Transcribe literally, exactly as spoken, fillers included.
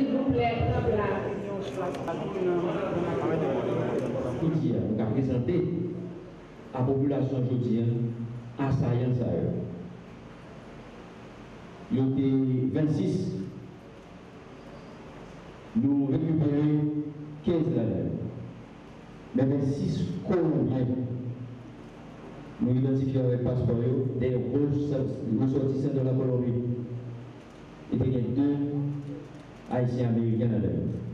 s'il vous plaît, prendre place. Haïti a présenté à la population aujourd'hui assaillant ça. Il y a vingt-six. Nous récupérons quinze là-dedans. Mais vingt-six Colombiens. Nous identifions avec le passeport des ressortissants de la Colombie. Et il y a deux Haitian Americans là-dedans.